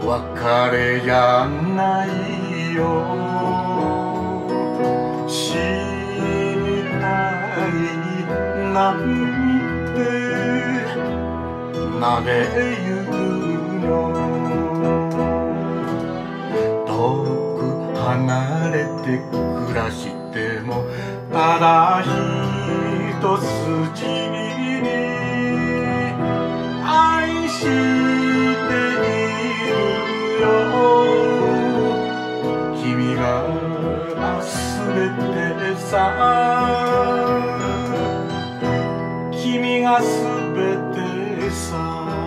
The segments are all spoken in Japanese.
別れやないよ。知りたいなんてなぜ言うの。遠く離れて暮らしてもただ一筋に愛しているよ。君が全てさ、君が全てさ。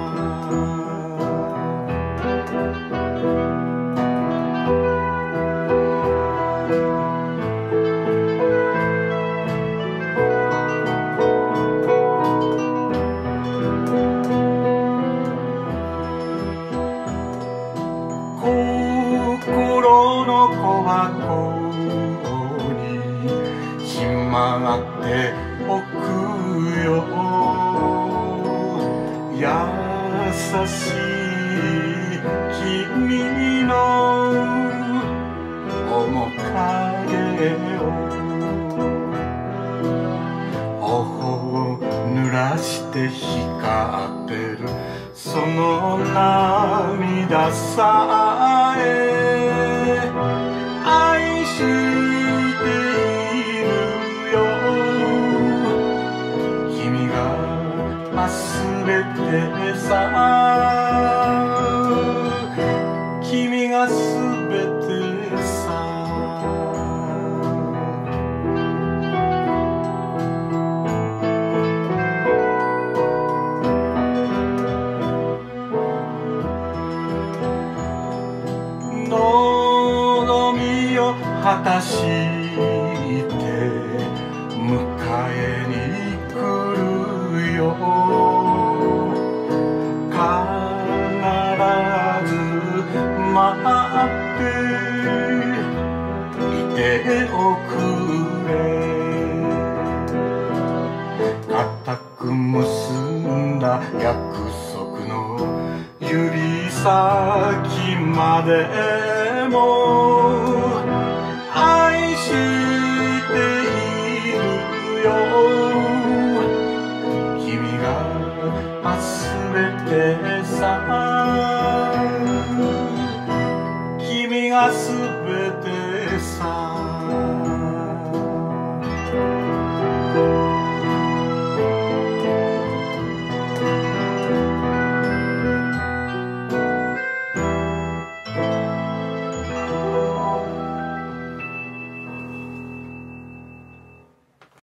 心の小箱にしまっておくよ。優しい君の面影を頬を濡らして光ってるその涙さえ愛しているよ。君が全てさ、君が全てさ。望みを果たして迎えに来るよ。必ず待っていておくれ。固く結んだ約束の指先までも愛しているよ。君が全てさ、君が全てさ。